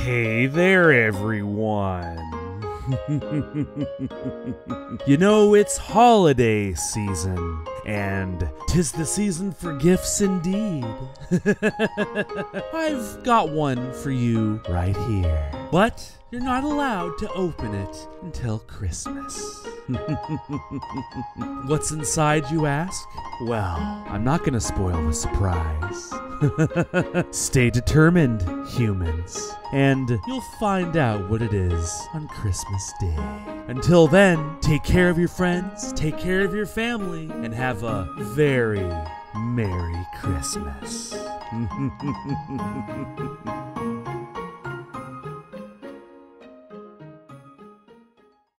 Hey there, everyone. You know, it's holiday season, and 'tis the season for gifts indeed. I've got one for you right here, but you're not allowed to open it until Christmas. What's inside, you ask? Well, I'm not gonna spoil the surprise. Stay determined, humans, and you'll find out what it is on Christmas Day. Until then, take care of your friends, take care of your family, and have a very Merry Christmas.